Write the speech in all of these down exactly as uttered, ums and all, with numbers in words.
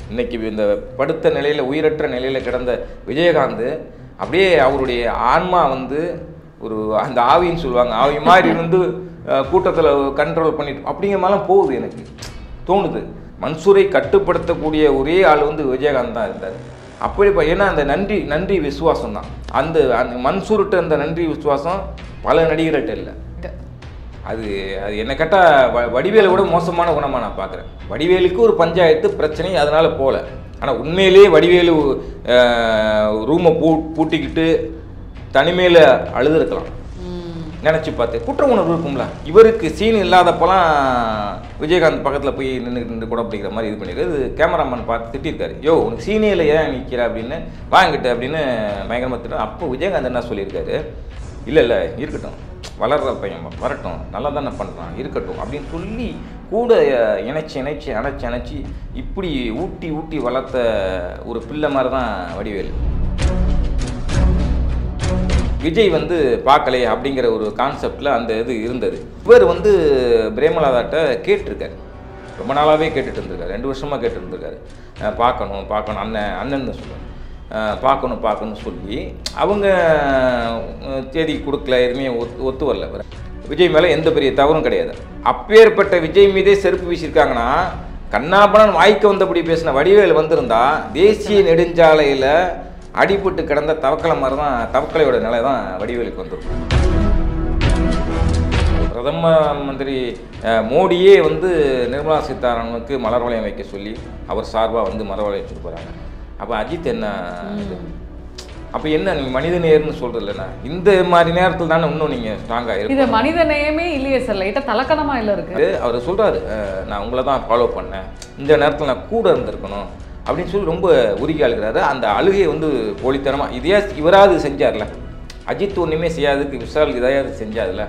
இன்னைக்கு இந்த படுத்த நிலையில் உயிரற்ற நிலையில் கிடந்த விஜயகாந்த் அப்படியே அவருடைய ஆன்மா வந்து ஒரு அந்த ஆவின்னு சொல்லுவாங்க, ஆவி மாதிரி இருந்து கூட்டத்தில் கண்ட்ரோல் பண்ணிட்டு அப்படிங்கிற மாதிரிலாம் போகுது. எனக்கு தோணுது மன்சூரை கட்டுப்படுத்தக்கூடிய ஒரே ஆள் வந்து விஜயகாந்த் தான் இருந்தார். அப்படி ஏன்னா அந்த நன்றி நன்றி விசுவாசம் தான் அந்த அந்த மன்சூர்கிட்ட அந்த நன்றி விசுவாசம் பல நடிகர்கள்ட்ட இல்லை. அது அது என்ன கேட்டால் வ வடிவேலை விட மோசமான குணமாக நான் பார்க்குறேன். வடிவேலுக்கு ஒரு பஞ்சாயத்து பிரச்சனை அதனால் போகல. ஆனால் உண்மையிலேயே வடிவேலு ரூமை பூ பூட்டிக்கிட்டு தனிமையில் அழுதுருக்கலாம் நினச்சி பார்த்து குற்ற உணர்வு இருக்கும்ல. இவருக்கு சீன் இல்லாதப்பெல்லாம் விஜயகாந்த் பக்கத்தில் போய் நின்று நின்று கூட பிடிக்கிற மாதிரி இது பண்ணியிருக்காரு. கேமராமேன் பார்த்து திட்டிருக்காரு, யோ உனக்கு சீனியில் ஏன் நிற்கிற அப்படின்னு வாங்கிட்டு அப்படின்னு பயங்கரமாக திட்டம். அப்போ விஜயகாந்த் என்ன சொல்லியிருக்காரு, இல்லை இல்லை இருக்கட்டும், வளர்ற பையன் வரட்டும், நல்லா தானே பண்ணுறான் இருக்கட்டும் அப்படின்னு சொல்லி கூட இணைச்சி இணைச்சி அணைச்சி அணைச்சி இப்படி ஊட்டி ஊட்டி வளர்த்த ஒரு பிள்ளை மாதிரி தான் வடிவேலு. விஜய் வந்து பார்க்கலையே அப்படிங்கிற ஒரு கான்செப்டில் அந்த இது இருந்தது. இவர் வந்து பிரேமலாதாட்ட கேட்டிருக்காரு, ரொம்ப நாளாகவே கேட்டுட்டு இருந்திருக்காரு, ரெண்டு வருஷமாக கேட்டு இருந்திருக்காரு. பார்க்கணும் பார்க்கணும் அண்ணன் அண்ணன் தான் சொல்லுவாங்க, பார்க்கணும் பார்க்கணும்னு சொல்லி அவங்க தேதி கொடுக்கல, எதுவுமே ஒத்து ஒத்து வரல. விஜய் மேலே எந்த பெரிய தவறும் கிடையாது. அப்பேற்பட்ட விஜய் மீதே செருப்பு வீசியிருக்காங்கன்னா கண்ணாபணன் வாய்க்க வந்தபடி பேசின வடிவேல் வந்திருந்தா தேசிய நெடுஞ்சாலையில் அடிபட்டு கிடந்த தவக்கலை மாதிரி தான் தவக்கலையோட நிலை தான் வடிவேலுக்கு வந்துடும். பிரதம மந்திரி மோடியே வந்து நிர்மலா சீதாராமனுக்கு மலர் வளையம் வைக்க சொல்லி அவர் சார்பாக வந்து மலர் வளையம் வச்சுட்டு போகிறாங்க. அப்போ அஜித் என்ன அப்போ என்ன நீங்கள் மனித நேயர்னு சொல்கிறது இல்லைண்ணா, இந்த மாதிரி நேரத்தில் தானே இன்னும் நீங்கள் ஸ்ட்ராங்காக இருக்கு. இது மனித நேயமே இல்லையே சார், லைட்டாக தலக்கணமாக இல்லை இருக்குது. அவர் சொல்கிறாரு, நான் உங்களை தான் ஃபாலோ பண்ணேன், இந்த நேரத்தில் நான் கூட இருந்திருக்கணும் அப்படின்னு சொல்லி ரொம்ப உருகி அழுகிறாரு. அந்த அழுகையை வந்து போலித்தனமாக இதே இவராது செஞ்சார்ல, அஜித் ஒன்றுமே செய்யாததுக்கு விஷால் இதையாவது செஞ்சாதுல.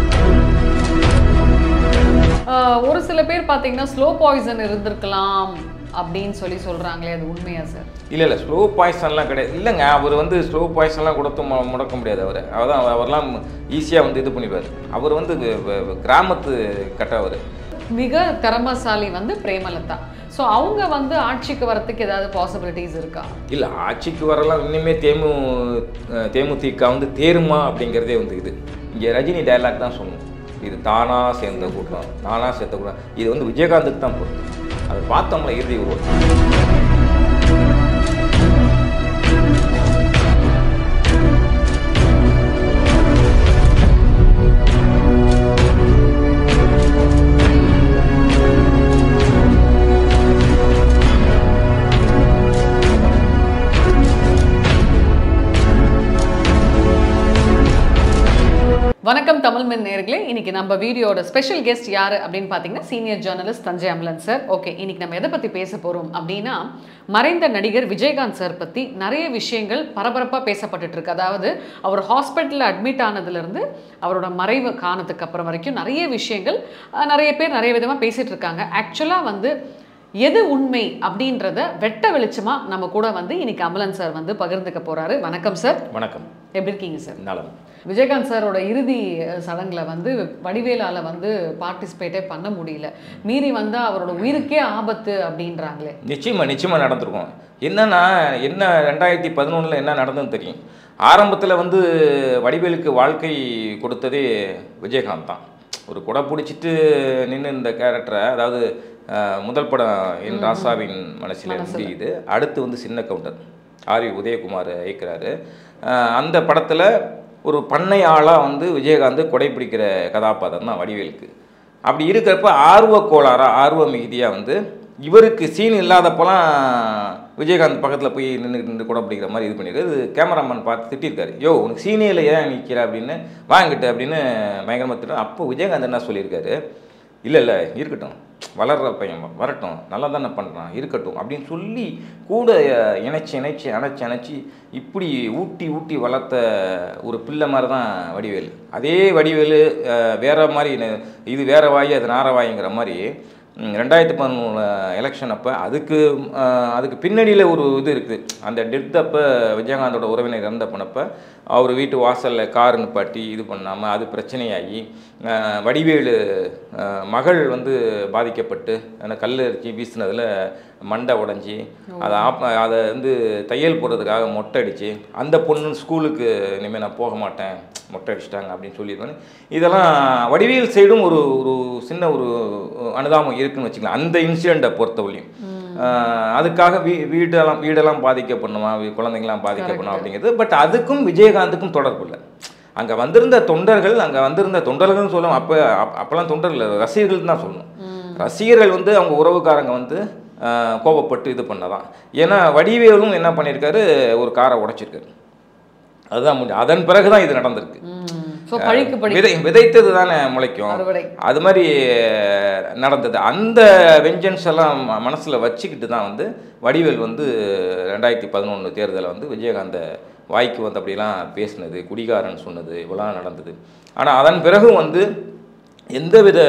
ஒரு சில பேர் பார்த்தீங்கன்னா ஸ்லோ பாய்சன் இருந்திருக்கலாம் அப்படின்னு சொல்லி சொல்கிறாங்களே, அது உண்மையா சார்? இல்லை இல்லை ஸ்லோ பாய்சன்லாம் கிடையாது. இல்லைங்க, அவர் வந்து ஸ்லோ பாய்சன்லாம் கொடுத்து முடக்க முடியாது. அவர் அவர்தான் அவர்லாம் ஈஸியாக வந்து இது பண்ணிடுவார். அவர் வந்து கிராமத்து கட்டவர். மிக திறமசாலி வந்து பிரேமலதா. ஸோ அவங்க வந்து ஆட்சிக்கு வரத்துக்கு ஏதாவது பாசிபிலிட்டிஸ் இருக்கா? இல்லை, ஆட்சிக்கு வரலாம் இன்னுமே தேமு தேமுதிக வந்து தேருமா அப்படிங்கிறதே வந்து இது. இங்கே ரஜினி டைலாக் தான் சொல்லணும், இது தானா சேர்ந்த கூட்டம், தானா சேர்ந்த கூட்டம். இது வந்து விஜயகாந்துக்கு தான் பொறுத்து. அதை பார்த்தோம்ல இறுதி உருவம். வணக்கம் தமிழ் மின் நேயர்களே, இன்னைக்கு நம்ம வீடியோட ஸ்பெஷல் கெஸ்ட் யார் அப்படின்னு பார்த்தீங்கன்னா senior journalist Thanjai Amalan sir. Okay, இன்னைக்கு நம்ம எதை பற்றி பேச போகிறோம் அப்படின்னா மறைந்த நடிகர் விஜயகாந்த் சார் பற்றி நிறைய விஷயங்கள் பரபரப்பாக பேசப்பட்டுட்டு இருக்கு. அதாவது அவர் ஹாஸ்பிட்டலில் அட்மிட் ஆனதுலேருந்து அவரோட மறைவு காணத்துக்கு அப்புறம் வரைக்கும் நிறைய விஷயங்கள் நிறைய பேர் நிறைய விதமாக பேசிகிட்டு இருக்காங்க. ஆக்சுவலாக வந்து எது உண்மை அப்படின்றத வெட்ட வெளிச்சமாக நம்ம கூட வந்து இன்னைக்கு அமலன் சார் வந்து பகிர்ந்துக்க போகிறாரு. வணக்கம் சார். வணக்கம். எப்படி இருக்கீங்க சார்? நலம். விஜயகாந்த் சாரோட இறுதி சடங்கில் வந்து வடிவேலால் வந்து பார்ட்டிசிபேட்டே பண்ண முடியல, மீறி வந்து அவரோட உயிருக்கே ஆபத்து அப்படின்றாங்களே. நிச்சயமாக நிச்சயமாக நடந்திருக்கும். என்னன்னா என்ன ரெண்டாயிரத்தி பதினொன்றில் என்ன நடந்ததுன்னு தெரியும். ஆரம்பத்தில் வந்து வடிவேலுக்கு வாழ்க்கை கொடுத்ததே விஜயகாந்த் தான். ஒரு கொடை பிடிச்சிட்டு நின்று இந்த கேரக்டரை, அதாவது முதல் படம் என் ராசாவின் மனசில் முடியுது, அடுத்து வந்து சின்ன கவுண்டர் ஆர் வி உதயகுமார் இயக்குறாரு. அந்த படத்தில் ஒரு பண்ணை ஆளாக வந்து விஜயகாந்த் கொடை பிடிக்கிற கதாபாத்திரம் தான் வடிவேலுக்கு. அப்படி இருக்கிறப்ப ஆர்வ கோளாறாக ஆர்வ மிகுதியாக வந்து இவருக்கு சீன் இல்லாதப்பெல்லாம் விஜயகாந்த் பக்கத்தில் போய் நின்று நின்று கூட பிடிக்கிற மாதிரி இது பண்ணியிருக்காரு. கேமராமேன் பார்த்து திட்டிருக்காரு, யோ உனக்கு சீனியில் ஏன் நிற்கிற அப்படின்னு வாங்கிட்டு அப்படின்னு பயங்கரமாக திட்டம். அப்போ விஜயகாந்த் என்ன சொல்லியிருக்காரு, இல்லை இல்லை இருக்கட்டும், வளர்ற பையன் வரட்டும், நல்லா தானே பண்ணுறான் இருக்கட்டும் அப்படின்னு சொல்லி கூட இணைச்சி இணைச்சி அணைச்சி அணைச்சி இப்படி ஊட்டி ஊட்டி வளர்த்த ஒரு பிள்ளை மாதிரி தான் வடிவேலு. அதே வடிவேலு வேற மாதிரி, இது வேற வாய் அது நார வாய்ங்கிற மாதிரி ரெண்டாயிரத்தி பதிமூணு எலெக்ஷன் அப்போ அதுக்கு அதுக்கு பின்னணியில் ஒரு இது இருக்குது. அந்த டெத் அப்போ விஜயகாந்தோட உறவினர் இறந்த பண்ணப்போ அவர் வீட்டு வாசலில் கார் நிப்பாட்டி இது பண்ணாமல் அது பிரச்சனையாகி வடிவேலு மகள் வந்து பாதிக்கப்பட்டு அந்த கல் அரிச்சி வீசினதில் மண்டை உடஞ்சி அதை ஆப் அதை வந்து தையல் போடுறதுக்காக மொட்டை அடித்து அந்த பொண்ணு ஸ்கூலுக்கு இனிமேல் நான் போக மாட்டேன் மொட்டை அடிச்சிட்டாங்க அப்படின்னு சொல்லியிருக்காங்க. இதெல்லாம் வடிவேல் சைடும் ஒரு ஒரு சின்ன ஒரு அனுதாபம் இருக்குன்னு வச்சுக்கலாம் அந்த இன்சிடெண்ட்டை பொறுத்தவரையும். அதுக்காக வீ வீடெல்லாம் வீடெல்லாம் பாதிக்கப்படுமா குழந்தைங்களாம் பாதிக்கப்படணும் அப்படிங்கிறது. பட் அதுக்கும் விஜயகாந்துக்கும் தொடர்பு இல்லை. அங்கே வந்திருந்த தொண்டர்கள் அங்கே வந்திருந்த தொண்டர்கள்னு சொல்லணும். அப்போ அப்போல்லாம் தொண்டர்கள் ரசிகர்கள் தான் சொல்லணும். ரசிகர்கள் வந்து அவங்க உறவுக்காரங்க வந்து கோபப்பட்டு இது பண்ணதான். ஏன்னா வடிவேலும் என்ன பண்ணியிருக்காரு, ஒரு காரை உடைச்சிருக்காரு. அதுதான் முடியும். அதன் பிறகு தான் இது நடந்திருக்கு. விதை விதைத்தது தானே முளைக்கும். அது மாதிரி நடந்தது. அந்த வெஞ்சன்ஸ் எல்லாம் மனசில் வச்சுக்கிட்டு தான் வந்து வடிவேல் வந்து ரெண்டாயிரத்தி பதினொன்று தேர்தலில் வந்து விஜயகாந்த வாய்க்கு வந்து அப்படிலாம் பேசினது, குடிகாரன் சொன்னது, இவ்வளோ நடந்தது. ஆனால் அதன் பிறகும் வந்து எந்தவித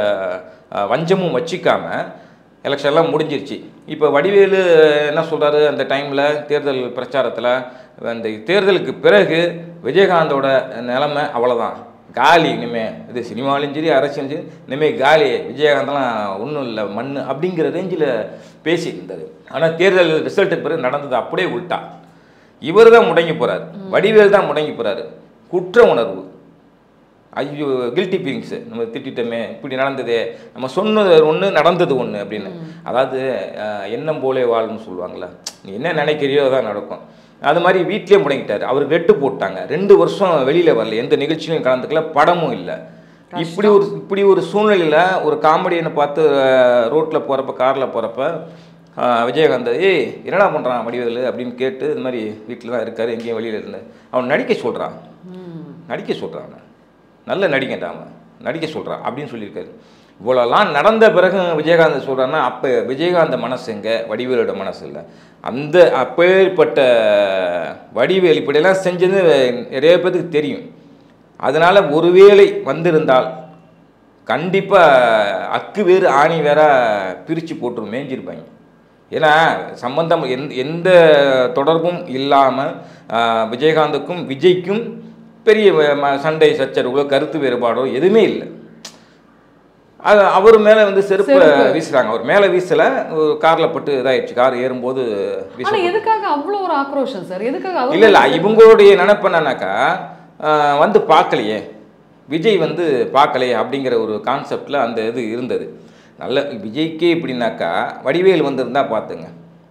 வஞ்சமும் வச்சிக்காம எலெக்ஷன்லாம் முடிஞ்சிருச்சு. இப்போ வடிவேலு என்ன சொல்கிறாரு, அந்த டைமில் தேர்தல் பிரச்சாரத்தில் அந்த தேர்தலுக்கு பிறகு விஜயகாந்தோட நிலைமை அவ்வளோதான், காலி இனிமேல், இது சினிமாவிலும் சரி அரசியலும் சரி இனிமேல் காலி, விஜயகாந்தெல்லாம் ஒன்றும் இல்லை மண் அப்படிங்கிற ரேஞ்சில் பேசியிருந்தார். ஆனால் தேர்தல் ரிசல்ட்டுக்கு பிறகு நடந்தது அப்படியே உள்டா. இவர் தான் முடங்கி போகிறார், வடிவேல் தான் முடங்கி போகிறாரு. குற்ற உணர்வு, ஐயோ கில்ட்டி ஃபீலிங்ஸு, நம்ம திட்டமே இப்படி நடந்ததே, நம்ம சொன்னது ஒன்று நடந்தது ஒன்று அப்படின்னு. அதாவது எண்ணம் போலே வாழ்னு சொல்லுவாங்களே, நீ என்ன நினைக்கிறியோ தான் நடக்கும். அது மாதிரி வீட்லேயே முடங்கிட்டார். அவர் வெட்டு போட்டாங்க, ரெண்டு வருஷம் வெளியில் வரல, எந்த நிகழ்ச்சியிலும் கலந்துக்கல, படமும் இல்லை. இப்படி ஒரு இப்படி ஒரு சூழ்நிலையில் ஒரு காமெடியனை பார்த்து ரோட்டில் போகிறப்ப காரில் போகிறப்ப விஜயகாந்த் ஏய் என்னடா பண்ணுறான் வடிவேலு அப்படின்னு கேட்டு இது மாதிரி வீட்டில் தான் இருக்கார், எங்கேயும் வெளியில் இருந்து அவன் நடிக்க சொல்கிறான் நடிக்க சொல்கிறான் நல்ல நடிகன்டாம நடிக்க சொல்கிறான் அப்படின்னு சொல்லியிருக்காரு. இவ்வளோலாம் நடந்த பிறகு விஜயகாந்த் சொல்கிறான்னா அப்போ விஜயகாந்த் மனசு எங்கே, வடிவேலோட மனசு இல்லை. அந்த அப்பேற்பட்ட வடிவேல் இப்படியெல்லாம் செஞ்சது நிறைய பேருக்கு தெரியும். அதனால் ஒருவேளை வந்திருந்தால் கண்டிப்பாக அக்கு வேறு ஆணி வேற பிரித்து போட்டு மேய்ஞ்சிருப்பாங்க. ஏன்னா சம்பந்தம் எந் எந்த தொடர்பும் இல்லாமல் விஜயகாந்துக்கும் விஜய்க்கும் பெரிய சண்டை சச்சரவுகளோ கருத்து வேறுபாடோ எதுவுமே இல்லை. அது அவர் மேலே வந்து செருப்பு வீசுறாங்க, அவர் மேலே வீசலை, ஒரு காரில் பட்டு இதாகிடுச்சு, கார் ஏறும்போது வீச. எதுக்காக அவ்வளோ ஒரு ஆக்ரோஷம் சார்? எதுக்காக? இல்லை இல்லை இவங்களுடைய நினைப்பு என்னன்னாக்கா வந்து பார்க்கலையே, விஜய் வந்து பார்க்கலையே அப்படிங்கிற ஒரு கான்செப்டில் அந்த இது இருந்தது. நல்ல விஜய்க்கே இப்படின்னாக்கா வடிவேல் வந்திருந்தா பார்த்துங்க.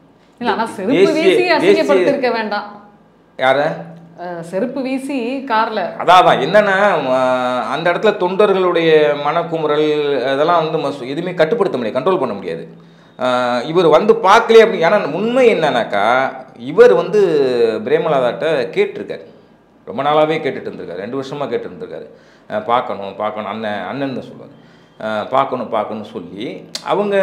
வேண்டாம் யார செருப்பு வீசி கார்ல. அதான் என்னன்னா அந்த இடத்துல தொண்டர்களுடைய மனக்குமுறல் அதெல்லாம் வந்து எதுவுமே கட்டுப்படுத்த முடியாது, கண்ட்ரோல் பண்ண முடியாது. இவர் வந்து பார்க்கலையே அப்படி. ஏன்னா உண்மை என்னன்னாக்கா இவர் வந்து பிரேமலாதாட்ட கேட்டிருக்காரு, ரொம்ப நாளாகவே கேட்டுட்டு இருந்திருக்காரு, ரெண்டு வருஷமாக கேட்டு இருந்திருக்காரு. பார்க்கணும் பார்க்கணும் அண்ணன் அண்ணன் தான் சொல்லுவார், பார்க்கணும் பார்க்கணும்னு சொல்லி அவங்க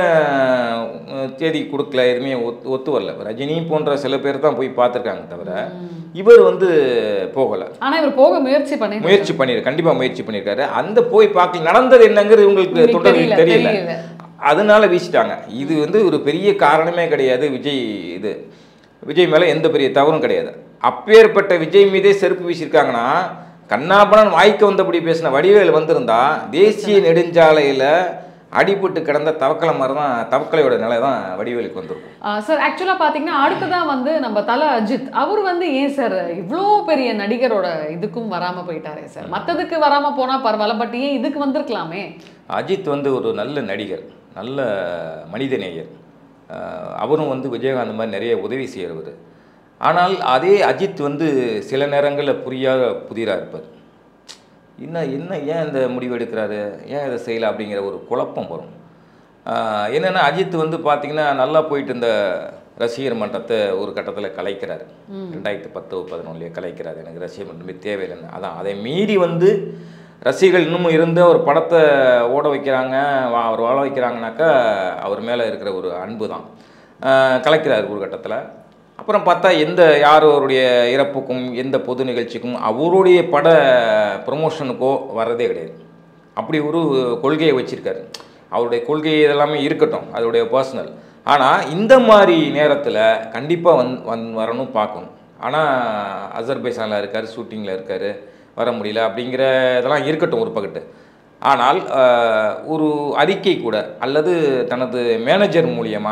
தேதி கொடுக்கல, எதுவுமே ஒத்து ஒத்து வரல. ரஜினி போன்ற சில பேர் தான் போய் பார்த்துருக்காங்க தவிர இவர் வந்து போகலை. ஆனால் இவர் போக முயற்சி பண்ணி முயற்சி பண்ணிரு கண்டிப்பாக முயற்சி பண்ணியிருக்காரு. அந்த போய் பார்க்க நடந்தது என்னங்கிறது இவங்களுக்கு தொண்டர்களுக்கு தெரியல, அதனால வீசிட்டாங்க. இது வந்து ஒரு பெரிய காரணமே கிடையாது. விஜய் இது விஜய் மேலே எந்த பெரிய தவறும் கிடையாது. அப்பேற்பட்ட விஜய் மீதே செருப்பு வீசியிருக்காங்கன்னா கண்ணாபணன் வாய்க்கு வந்தபடி பேசின வடிவேல் வந்திருந்தா தேசிய நெடுஞ்சாலையில் அடிபட்டு கிடந்த தவக்கலை மாதிரி தான், தவக்கலையோட நிலை தான் வடிவேலுக்கு வந்துருக்கும். சார் ஆக்சுவலாக பார்த்தீங்கன்னா அடுத்ததான் வந்து நம்ம தல அஜித், அவர் வந்து ஏன் சார் இவ்வளோ பெரிய நடிகரோட இதுக்கும் வராமல் போயிட்டாரே சார்? மற்றதுக்கு வராமல் போனால் பரவாயில்ல, பட் ஏன் இதுக்கு வந்திருக்கலாமே? அஜித் வந்து ஒரு நல்ல நடிகர், நல்ல மனிதநேயர். அவரும் வந்து விஜயகாந்த் மாதிரி நிறைய உதவி செய்கிறவர். ஆனால் அதே அஜித் வந்து சில நேரங்களில் புரியாத புதிராக இருப்பார். இன்னும் என்ன ஏன் இந்த முடிவு எடுக்கிறாரு, ஏன் இதை செய்யலை அப்படிங்கிற ஒரு குழப்பம் வரும். என்னென்னா அஜித் வந்து பார்த்திங்கன்னா நல்லா போயிட்டு இந்த ரசிகர் மன்றத்தை ஒரு கட்டத்தில் கலைக்கிறார். ரெண்டாயிரத்து பத்து பதினொன்றுலேயே கலைக்கிறார். எனக்கு ரசிகர் மன்றமே தேவையில்லைன்னு. அதான் அதை மீறி வந்து ரசிகர்கள் இன்னமும் இருந்து ஒரு படத்தை ஓட வைக்கிறாங்க, அவர் வாழ வைக்கிறாங்கனாக்கா அவர் மேலே இருக்கிற ஒரு அன்பு தான். கலைக்கிறார் ஒரு கட்டத்தில். அப்புறம் பார்த்தா எந்த யாரோருடைய இறப்புக்கும் எந்த பொது நிகழ்ச்சிக்கும் அவருடைய பட ப்ரொமோஷனுக்கோ வர்றதே கிடையாது. அப்படி ஒரு கொள்கையை வச்சுருக்காரு. அவருடைய கொள்கை இதெல்லாமே இருக்கட்டும், அதோடைய பர்சனல். ஆனால் இந்த மாதிரி நேரத்தில் கண்டிப்பாக வந் வந் வரணும் பார்க்கணும். ஆனால் அசர்பைசானில் இருக்கார், ஷூட்டிங்கில் இருக்கார், வர முடியல அப்படிங்கிற இதெல்லாம் இருக்கட்டும் ஒரு பக்கத்து. ஆனால் ஒரு அறிக்கை கூட அல்லது தனது மேனேஜர் மூலியமாக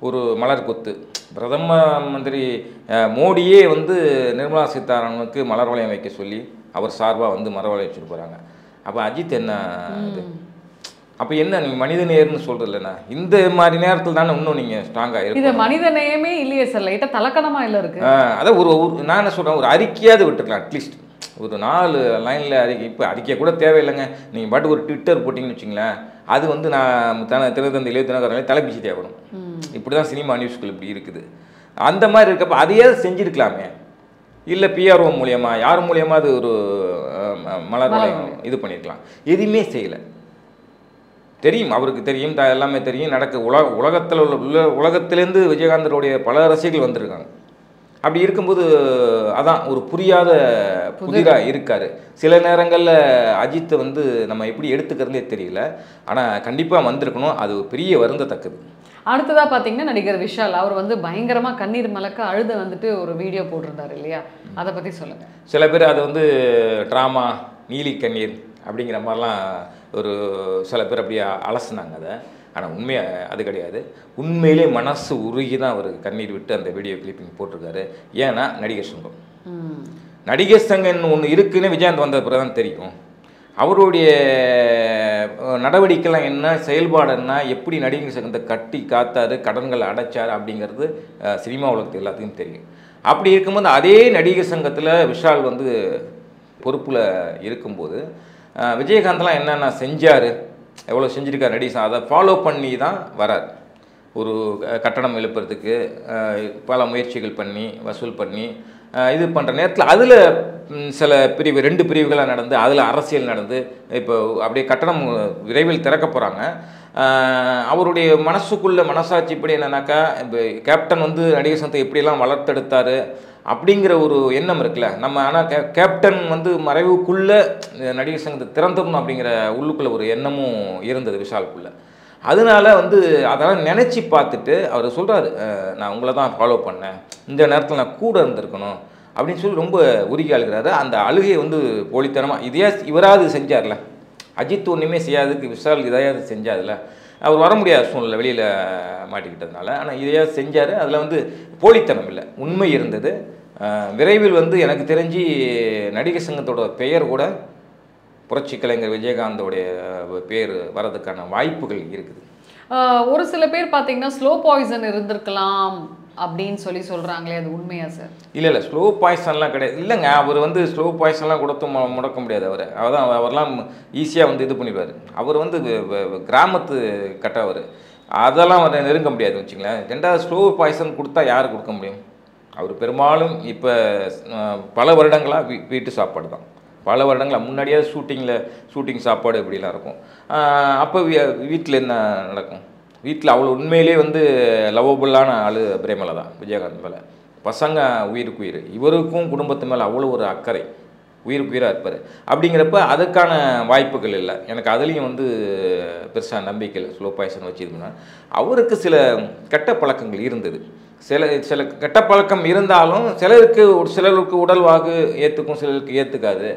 ஒரு மலர் கொத்து. பிரதம மந்திரி மோடியே வந்து நிர்மலா சீதாராமனுக்கு மலர் வளையம் வைக்க சொல்லி அவர் சார்பாக வந்து மலர் வளையம் வச்சுட்டு போகிறாங்க. அப்போ அஜித் என்ன இது? அப்போ என்ன நீங்கள் மனித நேயர்னு சொல்கிறது இல்லைண்ணா? இந்த மாதிரி நேரத்தில் தானே இன்னும் நீங்கள் ஸ்ட்ராங்காக இருக்கு. இது மனித நேயமே இல்லையே சார், லைட்டாக தலக்கணமாக இல்லை இருக்கு. அதான் ஒரு நான் என்ன சொல்கிறேன், ஒரு அறிக்கையாவது விட்டுருக்கலாம். அட்லீஸ்ட் ஒரு நாலு லைனில் அறிக்கை. இப்போ அறிக்கை கூட தேவையில்லைங்க. நீங்கள் பாட்டு ஒரு ட்விட்டர் போட்டிங்கன்னு வச்சிங்களேன், அது வந்து நான் தன தினத்தந்தி எழுபத்தி நாலு தலைப்பிச்சு தேவைப்படும். இப்படி தான் சினிமா நியூஸ்கள் இப்படி இருக்குது. அந்த மாதிரி இருக்கப்போ அதையே செஞ்சுருக்கலாமே. இல்லை பிஆர்ஓ மூலியமா யார் மூலியமாக அது ஒரு மலர் வளையம் இது பண்ணியிருக்கலாம். எதுவுமே செய்யலை. தெரியும், அவருக்கு தெரியும், எல்லாமே தெரியும் நடக்க. உலக உலகத்தில் உள்ள உலகத்திலேருந்து விஜயகாந்தருடைய பல ரசிகர்கள் வந்திருக்காங்க. அப்படி இருக்கும்போது அதான் ஒரு புரியாத புதிராக இருக்கார். சில நேரங்களில் அஜித்தை வந்து நம்ம எப்படி எடுத்துக்கிறதே தெரியல. ஆனால் கண்டிப்பாக வந்திருக்கணும். அது பெரிய வருந்தத்தக்கது. அடுத்ததாக பார்த்தீங்கன்னா நடிகர் விஷால் அவர் வந்து பயங்கரமாக கண்ணீர் மலக்க அழுத வந்துட்டு ஒரு வீடியோ போட்டிருந்தார் இல்லையா? அதை பற்றி சொல்லுங்கள். சில பேர் அதை வந்து ட்ராமா, நீலி கண்ணீர் அப்படிங்கிற மாதிரிலாம் ஒரு சில பேர் அப்படியே அலசுனாங்க அதை. ஆனால் உண்மையாக அது கிடையாது. உண்மையிலே மனசு உருகி தான் அவர் கண்ணீர் விட்டு அந்த வீடியோ கிளிப்பிங் போட்டிருக்காரு. ஏன்னா நடிகர் சங்கம் நடிகர் சங்கம்னு ஒன்று இருக்குன்னு விஜயகாந்த் வந்த பிறகு தான் தெரியும். அவருடைய நடவடிக்கைலாம் என்ன, செயல்பாடு என்ன, எப்படி நடிகர் சங்கத்தை கட்டி காத்தாரு, கடன்களை அடைச்சார் அப்படிங்கிறது சினிமா உலகத்துக்கு எல்லாத்துக்கும் தெரியும். அப்படி இருக்கும்போது அதே நடிகர் சங்கத்தில் விஷால் வந்து பொறுப்பில் இருக்கும்போது விஜயகாந்த்லாம் என்னென்ன செஞ்சார், எவ்வளோ செஞ்சுருக்கார் நடிகர், அதை ஃபாலோ பண்ணி தான் வரார். ஒரு கட்டணம் எழுப்புறதுக்கு பல முயற்சிகள் பண்ணி வசூல் பண்ணி இது பண்ணுற நேரத்தில் அதில் சில பிரிவு ரெண்டு பிரிவுகளாக நடந்து அதில் அரசியல் நடந்து இப்போ அப்படியே கட்டணம் விரைவில் திறக்க போகிறாங்க. அவருடைய மனசுக்குள்ளே மனசாட்சிப்படி என்னன்னாக்கா, இப்போ கேப்டன் வந்து நடிகர் சங்கத்தை எப்படியெல்லாம் வளர்த்தெடுத்தார் அப்படிங்கிற ஒரு எண்ணம் இருக்குல்ல நம்ம. ஆனால் கே கேப்டன் வந்து மறைவுக்குள்ளே நடிகர் சங்கத்தை திறந்துடணும் அப்படிங்கிற உள்ளுக்குள்ளே ஒரு எண்ணமும் இருந்தது விஷாலுக்குள்ளே. அதனால வந்து அதெல்லாம் நினச்சி பார்த்துட்டு அவர் சொல்கிறாரு, நான் உங்களை தான் ஃபாலோ பண்ணேன், இந்த நேரத்தில் நான் கூட இருந்திருக்கணும் அப்படின்னு சொல்லி ரொம்ப உருகி அழுகிறாரு. அந்த அழுகையை வந்து போலித்தனமாக இதையா இவராது செஞ்சார்ல, அஜித் ஒன்றுமே செய்யாததுக்கு விஷால் இதையாவது செஞ்சார்ல. அவர் வர முடியாத சூழ்நிலை வெளியில் மாட்டிக்கிட்டதுனால. ஆனால் இதையாவது செஞ்சார். அதில் வந்து போலித்தனம் இல்லை, உண்மை இருந்தது. விரைவில் வந்து எனக்கு தெரிஞ்சு நடிகர் சங்கத்தோட பெயர் கூட புரட்சி கலைஞர் விஜயகாந்தோடைய பேர் வரதுக்கான வாய்ப்புகள் இருக்குது. ஒரு சில பேர் பார்த்தீங்கன்னா ஸ்லோ பாய்சன் இருந்திருக்கலாம் அப்படின்னு சொல்லி சொல்கிறாங்களே, அது உண்மையா சார்? இல்லை இல்லை ஸ்லோ பாய்சன்லாம் கிடையாது. இல்லைங்க, அவர் வந்து ஸ்லோ பாய்சன்லாம் கொடுத்து முடக்க முடியாது. அவர் அவர்தான் அவர்லாம் ஈஸியாக வந்து இது பண்ணிடுவார். அவர் வந்து கிராமத்து கட்டவர், அதெல்லாம் அவர் நெருங்க முடியாது வச்சுங்களேன். ரெண்டாவது ஸ்லோ பாய்சன் கொடுத்தா யார் கொடுக்க முடியும்? அவர் பெரும்பாலும் இப்போ பல வருடங்களாக வீ வீட்டு சாப்பாடு தான். பல வருடங்களாக முன்னாடியாவது ஷூட்டிங்கில் ஷூட்டிங் சாப்பாடு இப்படிலாம் இருக்கும். அப்போ வீ வீட்டில் என்ன நடக்கும்? வீட்டில் அவ்வளோ உண்மையிலே வந்து லவ்வபுல்லான ஆள் பிரேமலா தான் விஜயகாந்த் மேலே. பசங்க உயிருக்கு உயிர், இவருக்கும் குடும்பத்து மேலே அவ்வளோ ஒரு அக்கறை, உயிருக்கு உயிராக இருப்பார். அப்படிங்கிறப்ப அதுக்கான வாய்ப்புகள் இல்லை. எனக்கு அதுலேயும் வந்து பெருசாக நம்பிக்கை இல்லை. ஸ்லோ பாய்சன் வச்சு இதுனா அவருக்கு சில கெட்ட பழக்கங்கள் இருந்தது. சில சில கெட்ட பழக்கம் இருந்தாலும் சிலருக்கு ஒரு சிலருக்கு உடல்வாகு ஏற்றுக்கும், சிலருக்கு ஏற்றுக்காது.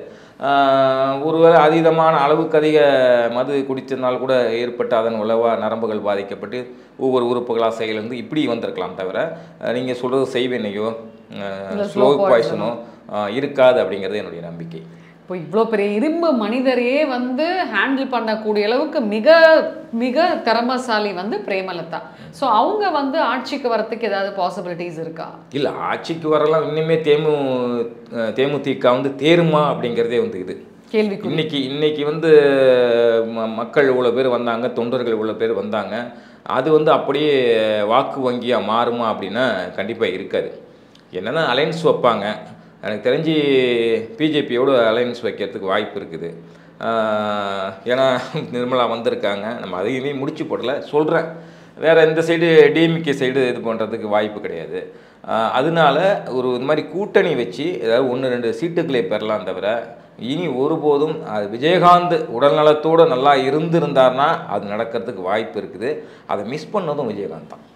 ஒருவேளை அதீதமான அளவுக்கு அதிக மது குடித்ததுனால கூட ஏற்பட்டு அதன் உளவா நரம்புகள் பாதிக்கப்பட்டு ஒவ்வொரு உறுப்புகளாக செயலிருந்து இப்படி வந்திருக்கலாம். தவிர நீங்கள் சொல்கிறது செய்வினையோ ஸ்லோ பாய்சனோ இருக்காது அப்படிங்கிறது என்னுடைய நம்பிக்கை. இப்போ இவ்வளோ பெரிய இரும்பு மனிதரையே வந்து ஹேண்டில் பண்ணக்கூடிய அளவுக்கு மிக மிக திறமசாலி வந்து பிரேமலதா. ஸோ அவங்க வந்து ஆட்சிக்கு வரத்துக்கு ஏதாவது பாசிபிலிட்டிஸ் இருக்கா? இல்லை, ஆட்சிக்கு வரலாம். இன்னுமே தேமு தேமுதிக வந்து தேருமா அப்படிங்கிறதே வந்து இது கேள்வி. இன்னைக்கு இன்னைக்கு வந்து மக்கள் இவ்வளோ பேர் வந்தாங்க, தொண்டர்கள் இவ்வளோ பேர் வந்தாங்க, அது வந்து அப்படியே வாக்கு வங்கியாக மாறுமா அப்படின்னா கண்டிப்பாக இருக்காது. என்னென்னா அலைன்ஸ் வைப்பாங்க. எனக்கு தெரிஞ்சு பிஜேபியோட அலைன்ஸ் வைக்கிறதுக்கு வாய்ப்பு இருக்குது. ஏன்னா நிர்மலா வந்திருக்காங்க, நம்ம அதையுமே முடிச்சு போடல சொல்கிறேன். வேறு எந்த சைடு டிஎம்கே சைடு இது பண்ணுறதுக்கு வாய்ப்பு கிடையாது. அதனால ஒரு இந்த மாதிரி கூட்டணி வச்சு ஏதாவது ஒன்று ரெண்டு சீட்டுக்களை பெறலாம். தவிர இனி ஒருபோதும் அது விஜயகாந்த் உடல்நலத்தோடு நல்லா இருந்திருந்தார்னா அது நடக்கிறதுக்கு வாய்ப்பு இருக்குது. அதை மிஸ் பண்ணதும் விஜயகாந்த் தான்.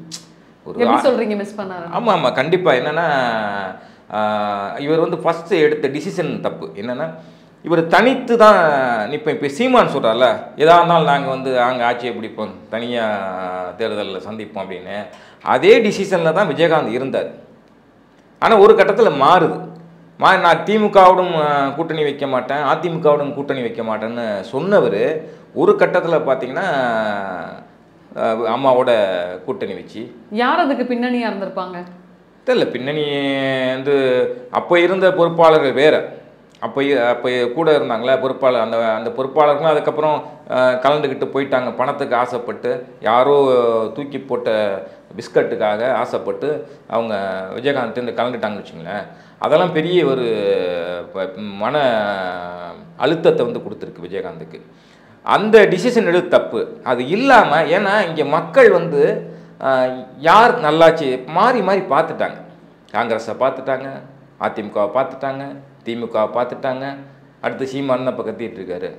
ஒரு சொல்கிறீங்க மிஸ் பண்ணாரு? ஆமாம் ஆமாம் கண்டிப்பாக. என்னென்னா இவர் வந்து ஃபஸ்ட்டு எடுத்த டிசிஷன் தப்பு. என்னென்னா இவர் தனித்து தான் நிற்பேன். இப்போ சீமான் சொல்கிறார்ல, எதாக இருந்தாலும் நாங்கள் வந்து அங்கே ஆட்சியை பிடிப்போம், தனியாக தேர்தலில் சந்திப்போம் அப்படின்னு. அதே டிசிஷனில் தான் விஜயகாந்த் இருந்தார். ஆனால் ஒரு கட்டத்தில் மாறுது. மா நான் திமுகவுடன் கூட்டணி வைக்க மாட்டேன், அதிமுகவுடன் கூட்டணி வைக்க மாட்டேன்னு சொன்னவர் ஒரு கட்டத்தில் பார்த்தீங்கன்னா அம்மாவோட கூட்டணி வச்சு. யார் அதுக்கு பின்னணியாக இருந்திருப்பாங்க தெரியல. பின்னணி வந்து அப்போ இருந்த பொறுப்பாளர்கள் வேறு. அப்போ அப்போ கூட இருந்தாங்களே பொறுப்பாளர், அந்த அந்த பொறுப்பாளர்களும் அதுக்கப்புறம் கலந்துக்கிட்டு போயிட்டாங்க. பணத்துக்கு ஆசைப்பட்டு யாரோ தூக்கி போட்ட பிஸ்கட்டுக்காக ஆசைப்பட்டு அவங்க விஜயகாந்த் கலந்துட்டாங்கன்னு வச்சுங்களேன். அதெல்லாம் பெரிய ஒரு மன அழுத்தத்தை வந்து கொடுத்துருக்கு விஜயகாந்துக்கு. அந்த டிசிஷன் எடுத்து தப்பு. அது இல்லாமல், ஏன்னா இங்கே மக்கள் வந்து யார் நல்லாச்சு மாறி மாறி பார்த்துட்டாங்க. காங்கிரஸை பார்த்துட்டாங்க, அதிமுகவை பார்த்துட்டாங்க, திமுகவை பார்த்துட்டாங்க, அடுத்து சீமான் தான் இப்போ கத்திட்டு இருக்காரு.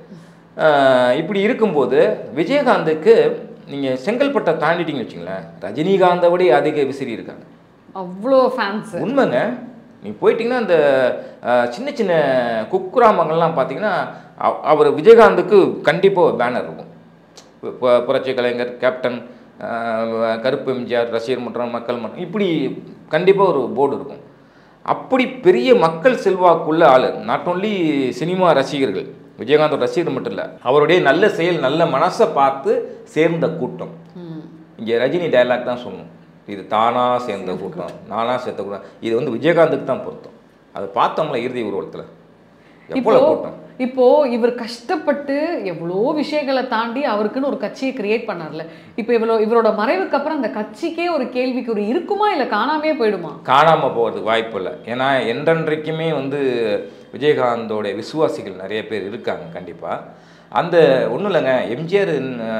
இப்படி இருக்கும்போது விஜயகாந்துக்கு நீங்கள் செங்கல்பட்டை தாண்டிட்டீங்கன்னு வச்சுங்களேன், ரஜினிகாந்தை விட அதிக விசிறி இருக்காங்க. அவ்வளோ ஃபேன்ஸ். உண்மைங்க. நீங்கள் போயிட்டீங்கன்னா அந்த சின்ன சின்ன குக்கிராமங்கள்லாம் பார்த்தீங்கன்னா அவர் விஜயகாந்துக்கு கண்டிப்பாக பேனர் இருக்கும். புரட்சி கலைஞர், கேப்டன், கருப்பு எம்ஜிஆர், ரசிகர் மன்றம், மக்கள் மன்றம், இப்படி கண்டிப்பாக ஒரு போர்டு இருக்கும். அப்படி பெரிய மக்கள் செல்வாக்குள்ள ஆள். நாட் ஓன்லி சினிமா ரசிகர்கள், விஜயகாந்தோட ரசிகர் மட்டும் இல்லை, அவருடைய நல்ல செயல், நல்ல மனசை பார்த்து சேர்ந்த கூட்டம். இங்கே ரஜினி டைலாக் தான் சொல்லணும், இது தானாக சேர்ந்த கூட்டம், நானாக சேர்ந்த கூட்டம். இது வந்து விஜயகாந்துக்கு தான் பொருத்தம். அதை பார்த்தோம்ல இறுதி ஊர்வலத்தில் எவ்வளோ கூட்டம். இப்போ இவர் கஷ்டப்பட்டு எவ்வளோ விஷயங்களை தாண்டி அவருக்குன்னு ஒரு கட்சியை கிரியேட் பண்ணார்ல. இப்போ இவ்வளோ இவரோட மறைவுக்கு அப்புறம் அந்த கட்சிக்கே ஒரு கேள்விக்கு ஒரு இருக்குமா, இல்லை காணாமே போயிடுமா? காணாமல் போகிறதுக்கு வாய்ப்பு இல்லை. ஏன்னா என்றென்றைக்குமே வந்து விஜயகாந்தோடைய விசுவாசிகள் நிறைய பேர் இருக்காங்க கண்டிப்பாக. அந்த ஒன்றும் இல்லைங்க, எம்ஜிஆர்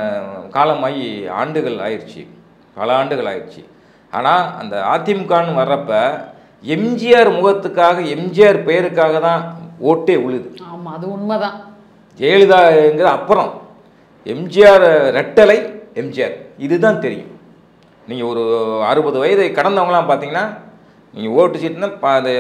காலமாகி ஆண்டுகள் ஆயிடுச்சு, பல ஆண்டுகள் ஆயிடுச்சு. ஆனால் அந்த அதிமுகன்னு வர்றப்ப எம்ஜிஆர் முகத்துக்காக, எம்ஜிஆர் பெயருக்காக தான் ஓட்டே உழுது. ஆமாம், அது உண்மைதான். ஜெயலலிதாங்கிற அப்புறம் எம்ஜிஆர் ரெட்டலை எம்ஜிஆர் இதுதான் தெரியும். நீங்கள் ஒரு அறுபது வயதை கடந்தவங்களாம் பார்த்தீங்கன்னா நீங்கள் ஓட்டு சீட்டுனா அது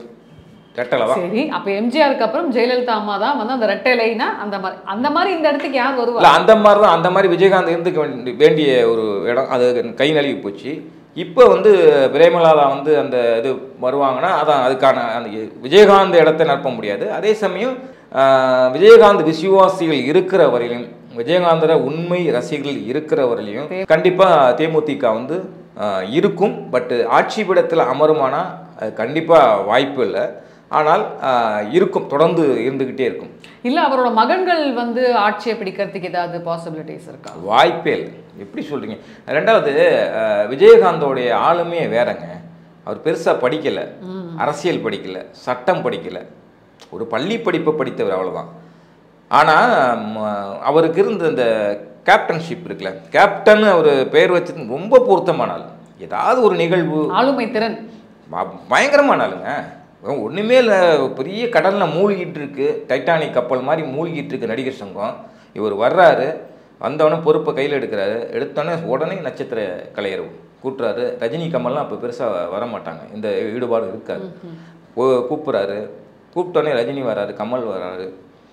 ரெட்டலை தான். சரி, அப்போ எம்ஜிஆருக்கு அப்புறம் ஜெயலலிதா அம்மா தான் வந்து அந்த ரெட்டலைனா அந்த மாதிரி அந்த மாதிரி இந்த இடத்துக்கு யார் வருவா? இல்லை, அந்த மாதிரி தான். அந்த மாதிரி விஜயகாந்த் இருந்துக்க வேண்டிய ஒரு இடம் அது கை நழுவி போச்சு. இப்போ வந்து பிரேமலாதா வந்து அந்த இது வருவாங்கன்னா அதான் அதுக்கான அந்த விஜயகாந்த் இடத்தை நிரப்ப முடியாது. அதே சமயம் விஜயகாந்த் விசுவாசிகள் இருக்கிற வரையிலும், விஜயகாந்தர உண்மை ரசிகர்கள் இருக்கிற வரையிலையும் கண்டிப்பாக தேமுதிக வந்து இருக்கும். பட் ஆட்சி பீடத்தில் அமருமானா கண்டிப்பாக வாய்ப்பு இல்லை. ஆனால் இருக்கும், தொடர்ந்து இருந்துக்கிட்டே இருக்கும். இல்லை, அவரோட மகன்கள் வந்து ஆட்சியை பிடிக்கிறதுக்கு ஏதாவது பாசிபிலிட்டிஸ் இருக்கா? வாய்ப்பே இல்லை. எப்படி சொல்கிறீங்க? ரெண்டாவது, விஜயகாந்தோடைய ஆளுமே வேறங்க. அவர் பெருசாக படிக்கலை, அரசியல் படிக்கலை, சட்டம் படிக்கலை, ஒரு பள்ளி படிப்பை படித்தவர், அவ்வளோதான். ஆனால் அவருக்கு இருந்த இந்த கேப்டன்ஷிப் இருக்குல்ல, கேப்டன் அவர் பெயர் வச்சது ரொம்ப பொருத்தமான ஆள். ஏதாவது ஒரு நிகழ்வு, ஆளுமை திறன் பயங்கரமான ஆளுங்க. ஒன்றுமே இல்லை, பெரிய கடலில் மூழ்கிட்டு இருக்கு, டைட்டானிக் கப்பல் மாதிரி மூழ்கிட்டு இருக்கு நடிகர் சங்கம். இவர் வர்றாரு, வந்தவொடனே பொறுப்பை கையில் எடுக்கிறாரு, எடுத்தோடனே உடனே நட்சத்திர கலையர் கூட்டுறாரு. ரஜினி கமல்லாம் அப்போ பெருசாக வரமாட்டாங்க, இந்த ஈடுபாடு இருக்காது. கூப்பிட்றாரு, கூப்பிட்டோடனே ரஜினி வராரு, கமல் வராரு.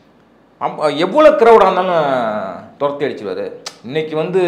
எவ்வளோ க்ரௌடாக இருந்தாலும் துரத்தி அடிச்சுடுவார். இன்றைக்கி வந்து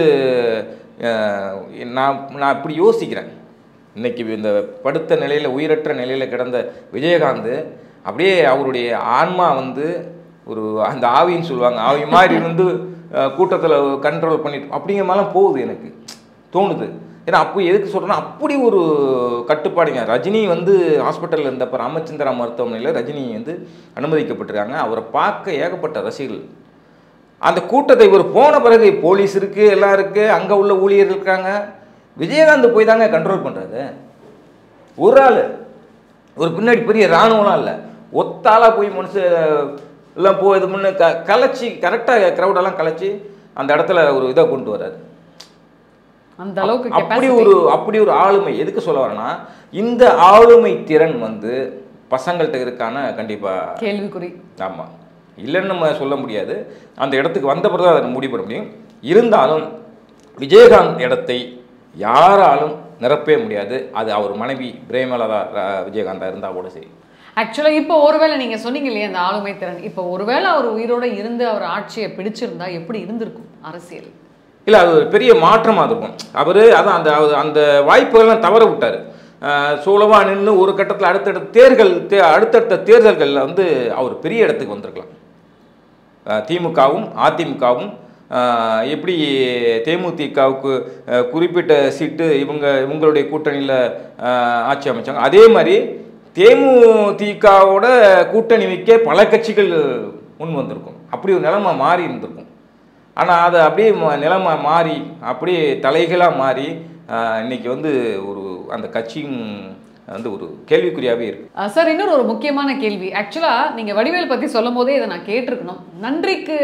நான் நான் இப்படி யோசிக்கிறேன், இன்றைக்கி இந்த படுத்த நிலையில், உயிரற்ற நிலையில் கிடந்த விஜயகாந்த் அப்படியே அவருடைய ஆன்மா வந்து ஒரு அந்த ஆவின்னு சொல்லுவாங்க, ஆவி மாதிரி இருந்து கூட்டத்தில் கண்ட்ரோல் பண்ணிட்டு அப்படிங்கிற மாதிரிலாம் போகுது எனக்கு தோணுது. ஏன்னா அப்போ எதுக்கு சொல்கிறேன்னா, அப்படி ஒரு கட்டுப்பாடுங்க. ரஜினி வந்து ஹாஸ்பிட்டலில் இருந்தப்போ ராமச்சந்திரா மருத்துவமனையில் ரஜினி வந்து அனுமதிக்கப்பட்டிருக்காங்க. அவரை பார்க்க ஏகப்பட்ட ரசிகர்கள். அந்த கூட்டத்தை இவர் போன பிறகு போலீஸ் இருக்குது, எல்லாம் இருக்குது, அங்கே உள்ள ஊழியர்கள் இருக்காங்க. விஜயகாந்த் போய் தாங்க கண்ட்ரோல் பண்ணுறாரு. ஒரு ஆள், ஒரு பின்னாடி பெரிய இராணுவம்லாம் இல்லை, ஒத்தாளாக போய் மனுஷன் எல்லாம் போய் இது முன்னே க கலைச்சி கரெக்டாக க்ரௌடெல்லாம் கலைச்சி அந்த இடத்துல ஒரு இதை கொண்டு வர்றாரு. அந்த அளவுக்கு அப்படி ஒரு அப்படி ஒரு ஆளுமை. எதுக்கு சொல்ல வரேன்னா, இந்த ஆளுமை திறன் வந்து பசங்கள்கிட்ட இருக்கான கண்டிப்பாக கேள்விக்குறி. ஆமாம், இல்லைன்னு நம்ம சொல்ல முடியாது. அந்த இடத்துக்கு வந்த பிறகு அதை முடிவு பண்ண முடியும். இருந்தாலும் விஜயகாந்த் இடத்தை யாராலும் நிரப்பவே முடியாது. அது அவர் மனைவி பிரேமலதா விஜயகாந்தா இருந்தால் கூட சரி. ஆக்சுவலாக இப்போ ஒருவேளை நீங்கள் சொன்னீங்க இல்லையா அந்த ஆளுமை திறன், இப்போ ஒருவேளை அவர் உயிரோடு இருந்து அவர் ஆட்சியை பிடிச்சிருந்தா எப்படி இருந்திருக்கும் அரசியல்? இல்லை, அது ஒரு பெரிய மாற்றமாக இருக்கும். அவர் அதான் அந்த அந்த வாய்ப்புகள்லாம் தவற விட்டார். சோழவா நின்று ஒரு கட்டத்தில் அடுத்தடுத்த தேர்தல் தே அடுத்தடுத்த தேர்தல்களில் வந்து அவர் பெரிய இடத்துக்கு வந்திருக்கலாம். திமுகவும் அதிமுகவும் எப்படி தேமுதிகவுக்கு குறிப்பிட்ட சீட்டு இவங்க இவங்களுடைய கூட்டணியில் ஆட்சி அமைச்சாங்க, அதே மாதிரி தேமுதிகவோட கூட்டணி வைக்க பல கட்சிகள் முன் வந்திருக்கும். அப்படி ஒரு நிலைமை மாறி இருந்திருக்கும். ஆனால் அது அப்படியே நிலைமை மாறி அப்படியே தலைகளாக மாறி இன்னைக்கு வந்து ஒரு அந்த கட்சியும் வந்து ஒரு கேள்விக்குறியாகவே இருக்கு. சார், இன்னொரு ஒரு முக்கியமான கேள்வி. ஆக்சுவலாக நீங்கள் வடிவேல் பற்றி சொல்லும் போதே இதை நான் கேட்டிருக்கணும். நன்றிக்கு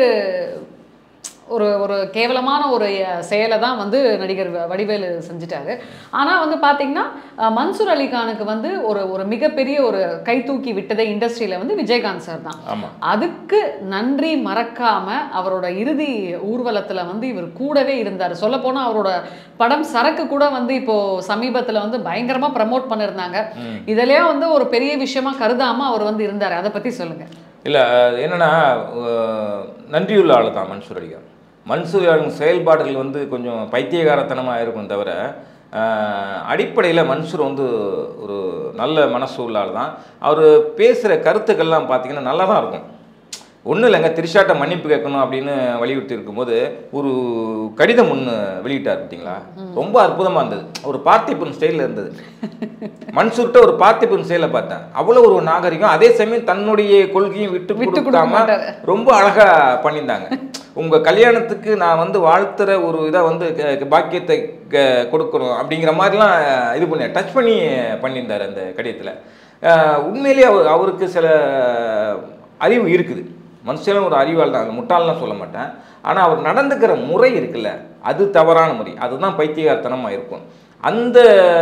ஒரு ஒரு கேவலமான ஒரு செயலை தான் வந்து நடிகர் வடிவேலு செஞ்சுட்டாரு. ஆனால் வந்து பார்த்தீங்கன்னா மன்சூர் அலிகானுக்கு வந்து ஒரு ஒரு மிகப்பெரிய ஒரு கை தூக்கி விட்டதே இண்டஸ்ட்ரியில் வந்து விஜயகாந்த் சார் தான். அதுக்கு நன்றி மறக்காம அவரோட இறுதி ஊர்வலத்தில் வந்து இவர் கூடவே இருந்தார். சொல்ல போனால் அவரோட படம் சரக்கு கூட வந்து இப்போ சமீபத்தில் வந்து பயங்கரமாக ப்ரமோட் பண்ணியிருந்தாங்க. இதிலேயே வந்து ஒரு பெரிய விஷயமா கருதாமல் அவர் வந்து இருந்தார். அதை பற்றி சொல்லுங்க. இல்லை, என்னன்னா நன்றியுள்ள ஆள் தான் மன்சூர் அலிகான். மன்சூர் அலிகான் செயல்பாடுகள் வந்து கொஞ்சம் பைத்தியகாரத்தனமாக இருக்கும் தவிர அடிப்படையில் மன்சூர் வந்து ஒரு நல்ல மனசு உள்ள ஆள் தான். அவர் பேசுகிற கருத்துக்கள்லாம் பார்த்தீங்கன்னா நல்லா தான் இருக்கும். ஒன்றும் இல்லைங்க, திரிஷாட்ட மன்னிப்பு கேட்கணும் அப்படின்னு வலியுறுத்தி இருக்கும்போது ஒரு கடிதம் ஒன்று வெளியிட்டார் பார்த்தீங்களா, ரொம்ப அற்புதமாக இருந்தது. ஒரு பார்த்திபன் ஸ்டைலில் இருந்தது. மன்சூர்கிட்ட ஒரு பார்த்திபன் ஸ்டைலில் பார்த்தேன். அவ்வளோ ஒரு நாகரிகம், அதே சமயம் தன்னுடைய கொள்கையும் விட்டு கொடுக்காம ரொம்ப அழகாக பண்ணியிருந்தாங்க. உங்கள் கல்யாணத்துக்கு நான் வந்து வாழ்த்துற ஒரு இதை வந்து பாக்கியத்தை கொடுக்கணும் அப்படிங்கிற மாதிரிலாம் இது பண்ணி டச் பண்ணி பண்ணியிருந்தார் அந்த கடிதத்தில். உண்மையிலேயே அவர் அவருக்கு சில அறிவு இருக்குது. மனுஷனும் ஒரு அறிவால் தான், முட்டாள்லாம் சொல்ல மாட்டேன். ஆனால் அவர் நடந்துக்கிற முறை இருக்குல்ல, அது தவறான முறை, அதுதான் பைத்தியகாரத்தனமாக இருக்கும். அந்த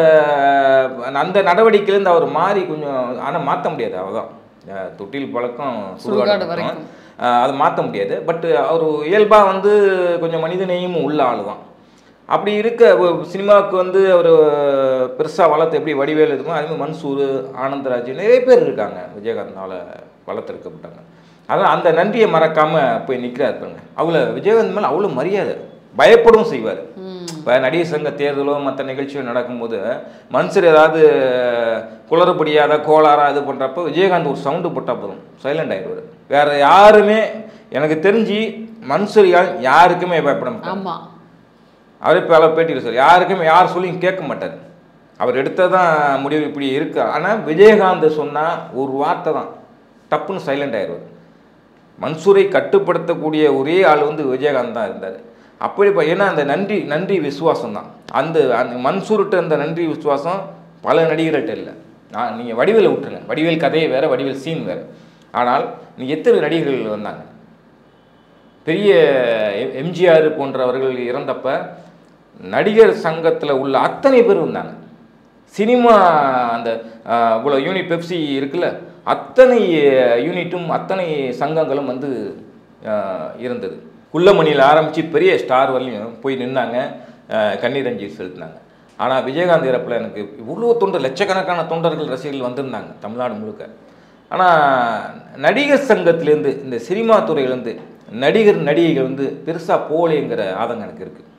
அந்த நடவடிக்கையிலேருந்து அவர் மாறி கொஞ்சம், ஆனால் மாற்ற முடியாது. அவதான் தொட்டில் பழக்கம் சுடுகாடு வரைக்கும், அதை மாற்ற முடியாது. பட் அவர் இயல்பாக வந்து கொஞ்சம் மனிதநேயமும் உள்ள ஆள் தான். அப்படி இருக்க சினிமாவுக்கு வந்து அவர் பெருசாக வளர்த்து எப்படி வடிவேல் இருக்கும், அதேமாதிரி மன்சூர், ஆனந்தராஜ் நிறைய பேர் இருக்காங்க விஜயகாந்தால் வளர்த்துருக்கப்பட்டாங்க. அதனால் அந்த நன்றியை மறக்காமல் போய் நிற்கிறார் பாருங்க. அவ்வளோ விஜயகாந்த் மேலே அவ்வளோ மரியாதை, பயப்படவும் செய்வார். இப்போ நடிகர் சங்க தேர்தலோ மற்ற நிகழ்ச்சியோ நடக்கும்போது மன்சூர் ஏதாவது குளறுபடியாத கோளாறாக இது பண்ணுறப்போ விஜயகாந்த் ஒரு சவுண்டு போட்டால் போதும் சைலண்ட் ஆகிடுவார். வேறு யாருமே எனக்கு தெரிஞ்சு மன்சூர் யாருக்குமே பயப்பட மாட்டார். அவரே பல பேட்டியில் சார் யாருக்குமே யார் சொல்லி கேட்க மாட்டார். அவர் எடுத்ததான் முடிவு இப்படி இருக்கு. ஆனால் விஜயகாந்த் சொன்னால் ஒரு வார்த்தை தான் டப்புன்னு சைலண்ட் ஆயிடுவார். மன்சூரை கட்டுப்படுத்தக்கூடிய ஒரே ஆள் வந்து விஜயகாந்த் தான் இருந்தார். அப்படி ஏன்னா அந்த நன்றி நன்றி விசுவாசம் தான். அந்த அந்த மன்சூர்கிட்ட அந்த நன்றி விசுவாசம் பல நடிகர்கள்ட்ட இல்லை. நான் நீங்கள் வடிவேலை விட்டுருங்க, வடிவேல் கதையை வேறு, வடிவேல் சீன் வேறு. ஆனால் நீங்கள் எத்தனை நடிகர்கள் வந்தாங்க, பெரிய எம்ஜிஆர் போன்றவர்கள் இறந்தப்ப நடிகர் சங்கத்தில் உள்ள அத்தனை பேர் வந்தாங்க. சினிமா அந்த இவ்வளோ யூனிட் பெப்சி இருக்குல்ல, அத்தனை யூனிட்டும் அத்தனை சங்கங்களும் வந்து இருந்தது. குள்ளமணியில் ஆரம்பித்து பெரிய ஸ்டார் வரலையும் போய் நின்னாங்க, கண்ணீர் அஞ்சலி செலுத்தினாங்க. ஆனால் விஜயகாந்த் இறப்பில் எனக்கு இவ்வளோ தொண்டர், லட்சக்கணக்கான தொண்டர்கள் ரசிகர்கள் வந்திருந்தாங்க தமிழ்நாடு முழுக்க. ஆனால் நடிகர் சங்கத்திலேருந்து இந்த சினிமா துறையிலேருந்து நடிகர் நடிகைகள் வந்து பெருசாக போலேங்கிற ஆதங்கம் எனக்கு இருக்குது.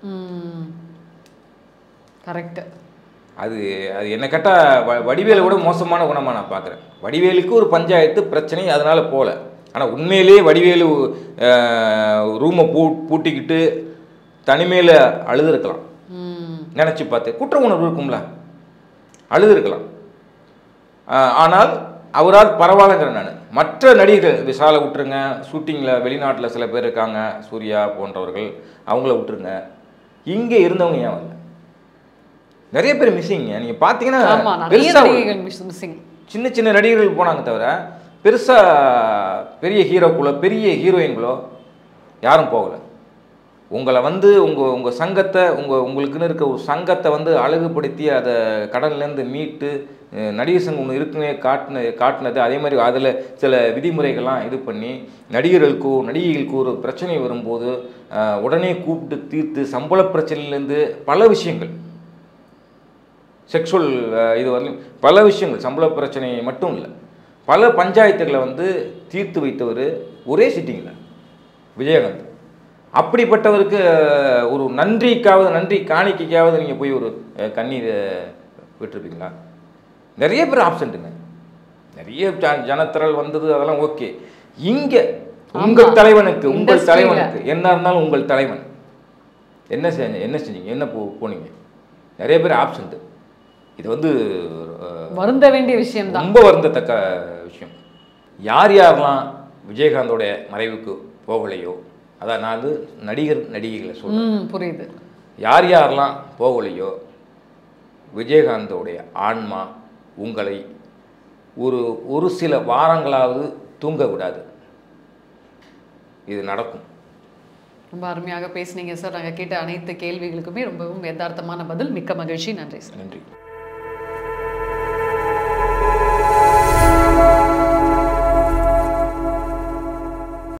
கரெக்டு. அது அது என்ன கேட்டால் வ வடிவேலை விட மோசமான குணமாக நான் பார்க்குறேன். வடிவேலுக்கு ஒரு பஞ்சாயத்து பிரச்சனை, அதனால் போகல. ஆனால் உண்மையிலேயே வடிவேலு ரூமை பூ பூட்டிக்கிட்டு தனிமையில் அழுதுருக்கலாம். நினச்சி பார்த்து குற்ற உணர்வு இருக்கும்ல, அழுதுருக்கலாம். ஆனால் அவரால் பரவாயில்லங்கிற நான். மற்ற நடிகர்கள் விசாலை விட்டுருங்க, ஷூட்டிங்கில் வெளிநாட்டில் சில பேர் இருக்காங்க, சூர்யா போன்றவர்கள், அவங்கள விட்டுருங்க. இங்கே இருந்தவங்க ஏன் வரல? நிறைய பேர் மிஸ்ஸிங்க. நீங்கள் பார்த்தீங்கன்னா சின்ன சின்ன நடிகர்கள் போனாங்க தவிர பெருசாக பெரிய ஹீரோக்குள்ளோ பெரிய ஹீரோயின்களோ யாரும் போகலை. உங்களை வந்து உங்கள் உங்கள் சங்கத்தை உங்கள் உங்களுக்குன்னு இருக்க ஒரு சங்கத்தை வந்து அழகுபடுத்தி அதை கடன்லேருந்து மீட்டு நடிகர் சங்கம் ஒன்று இருக்குன்னே காட்டின காட்டினது. அதே மாதிரி அதில் சில விதிமுறைகள்லாம் இது பண்ணி நடிகர்களுக்கோ நடிகைகளுக்கோ ஒரு பிரச்சனை வரும்போது உடனே கூப்பிட்டு தீர்த்து சம்பள பிரச்சனையிலேருந்து பல விஷயங்கள், செக்ஷுவல் இது வரலையும் பல விஷயங்கள், சம்பள பிரச்சனை மட்டும் இல்லை, பல பஞ்சாயத்துகளை வந்து தீர்த்து வைத்தவர் ஒரே சிட்டிங்கில் விஜயகாந்த். அப்படிப்பட்டவருக்கு ஒரு நன்றிக்காவது நன்றி காணிக்கைக்காவது நீங்கள் போய் ஒரு கண்ணீர் விட்டுருப்பீங்களா? நிறைய பேர் ஆப்சண்ட்டுங்க, நிறைய ஜனத்திரள் வந்தது, அதெல்லாம் ஓகே. இங்கே உங்கள் தலைவனுக்கு உங்கள் தலைவனுக்கு என்ன இருந்தாலும் உங்கள் தலைவன் என்ன செஞ்ச என்ன செஞ்சீங்க என்ன போ போனீங்க நிறைய பேர் ஆப்சண்ட்டு. இது வந்து வருந்த வேண்டிய விஷயம் தான், ரொம்ப வருந்தத்தக்க விஷயம். யார் யாரெல்லாம் விஜயகாந்தோடைய மறைவுக்கு போகலையோ, அதான் நான் வந்து நடிகர் நடிகைகளை சொல்றேன், புரியுது. யார் யாரெல்லாம் போகலையோ விஜயகாந்தோடைய ஆன்மா உங்களை ஒரு ஒரு சில வாரங்களாவது தூங்க விடாது. இது நடக்கும். ரொம்ப அருமையாக பேசுனீங்க சார். நாங்கள் கேட்ட அனைத்து கேள்விகளுக்குமே ரொம்பவும் யதார்த்தமான பதில். மிக்க மகிழ்ச்சி. நன்றி சார். நன்றி.